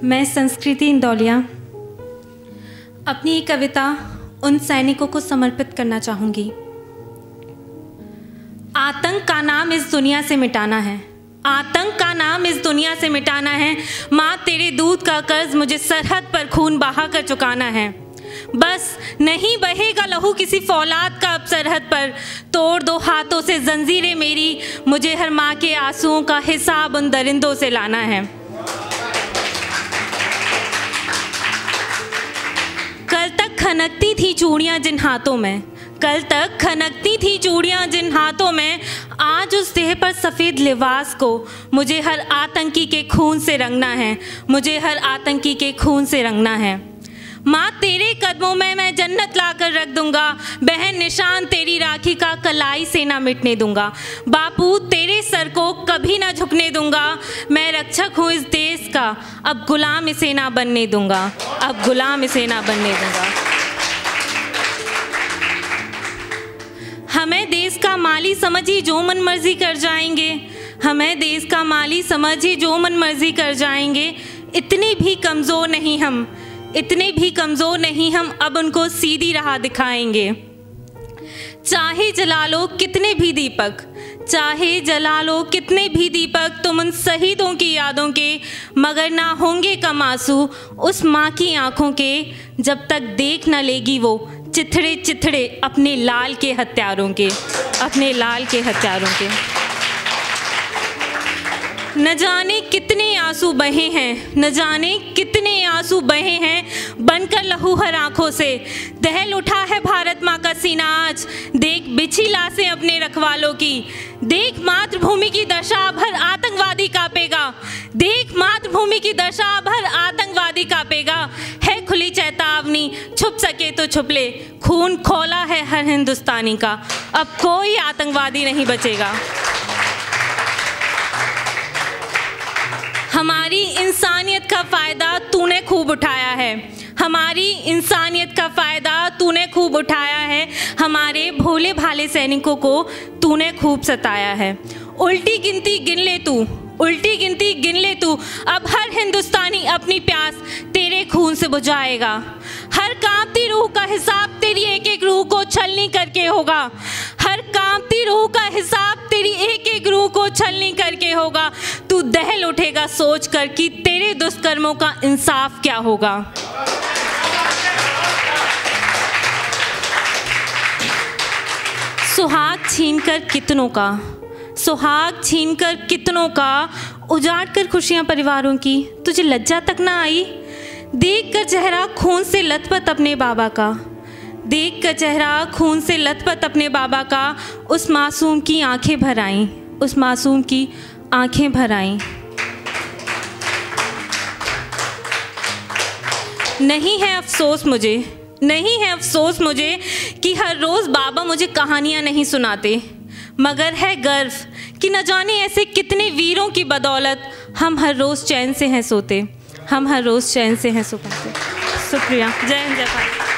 मैं संस्कृति इंदौलिया अपनी एक कविता उन सैनिकों को समर्पित करना चाहूँगी। आतंक का नाम इस दुनिया से मिटाना है, आतंक का नाम इस दुनिया से मिटाना है। माँ तेरे दूध का कर्ज मुझे सरहद पर खून बहा कर चुकाना है। बस नहीं बहेगा लहू किसी फौलाद का अब सरहद पर। तोड़ दो हाथों से जंजीरें मेरी, मुझे हर माँ के आंसुओं का हिसाब उन दरिंदों से लाना है। कल तक खनकती थी चूड़ियाँ जिन हाथों में, कल तक खनकती थी चूड़ियाँ जिन हाथों में, आज उस देह पर सफ़ेद लिबास को मुझे हर आतंकी के खून से रंगना है, मुझे हर आतंकी के खून से रंगना है। माँ तेरे कदमों में मैं जन्नत लाकर रख दूंगा, बहन निशान तेरी राखी का कलाई से ना मिटने दूंगा। बापू तेरे सर को कभी ना झुकने दूंगा, मैं रक्षक हूँ इस देश का, अब गुलाम इसे ना बनने दूंगा, अब गुलाम इसे ना बनने दूंगा। हमें देश का माली समझी जो मन मर्जी कर जाएंगे, हमें देश का माली समझी जो मन मर्जी कर जाएंगे। इतने भी कमज़ोर नहीं हम, इतने भी कमज़ोर नहीं हम, अब उनको सीधी राह दिखाएंगे। चाहे जला लो कितने भी दीपक, चाहे जला लो कितने भी दीपक तुम उन शहीदों की यादों के, मगर ना होंगे कम आंसू उस माँ की आँखों के, जब तक देख न लेगी वो चिथड़े चिथड़े अपने लाल के हत्यारों के, अपने लाल के हत्यारों के। न जाने कितने आंसू बहे हैं, न जाने कितने आंसू बहे हैं, बनकर लहू हर आंखों से। दहल उठा है भारत माँ का सीना आज, देख बिछी लाशें अपने रखवालों की। देख मातृभूमि की दशा अब हर आतंकवादी कांपेगा, देख मातृभूमि की दशा अब हर आतंकवादी कांपेगा। है खुली चेतावनी, छुप सके तो छुप ले, खून खौला है हर हिंदुस्तानी का, अब कोई आतंकवादी नहीं बचेगा। हमारी इंसानियत का फ़ायदा तूने खूब उठाया है, हमारी इंसानियत का फ़ायदा तूने खूब उठाया है, हमारे भोले भाले सैनिकों को तूने खूब सताया है। उल्टी गिनती गिन ले तू, उल्टी गिनती गिन ले तू, अब हर हिंदुस्तानी अपनी प्यास तेरे खून से बुझाएगा। हर कांपती रूह का हिसाब तेरी एक एक रूह को छलनी करके होगा, हर कांपती रूह का हिसाब तेरी एक एक रूह को छलनी करके होगा। तू दहल उठेगा सोच कर कि तेरे दुष्कर्मों का इंसाफ क्या होगा। सुहाग छीनकर कितनों का, सुहाग छीनकर कितनों का, उजाड़ कर खुशियां परिवारों की, तुझे लज्जा तक ना आई। देख कर चेहरा खून से लथपथ अपने बाबा का, देख कर चेहरा खून से लथपथ अपने बाबा का, उस मासूम की आंखें भर आईं, उस मासूम की आंखें भर आईं। नहीं है अफसोस मुझे, नहीं है अफसोस मुझे कि हर रोज़ बाबा मुझे कहानियाँ नहीं सुनाते, मगर है गर्व कि न जाने ऐसे कितने वीरों की बदौलत हम हर रोज़ चैन से हैं सोते, हम हर रोज़ चैन से हैं सो पाते। शुक्रिया। जय हिंद, जय भारत।